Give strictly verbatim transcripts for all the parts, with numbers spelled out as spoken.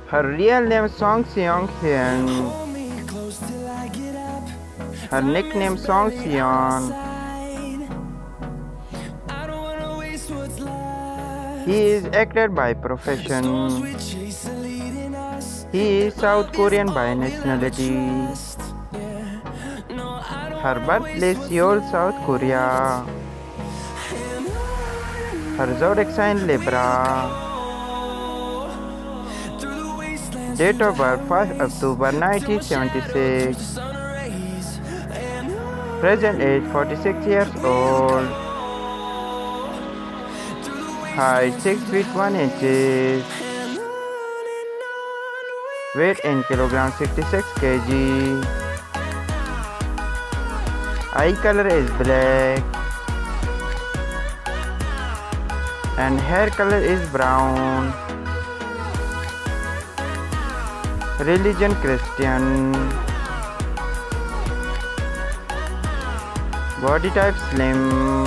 Her real name is Seung Heon. Her nickname Seung Heon. He is actor by profession. He is South Korean by nationality. Her birthplace Seoul, South Korea. Her zodiac sign Libra. Date of birth five October nineteen seventy-six. Present age forty-six years old. Height six feet one inches. Weight in kilograms sixty-six kilograms. Eye color is black. And hair color is brown. Religion Christian. Body type slim.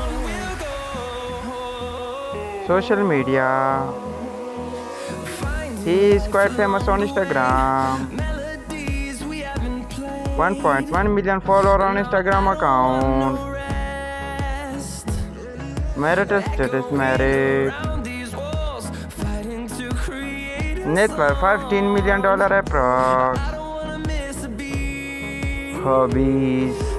Social media. He is quite famous on Instagram. one point one million follower on Instagram account. Marital status married. Net worth fifteen million dollars approx. Hobbies.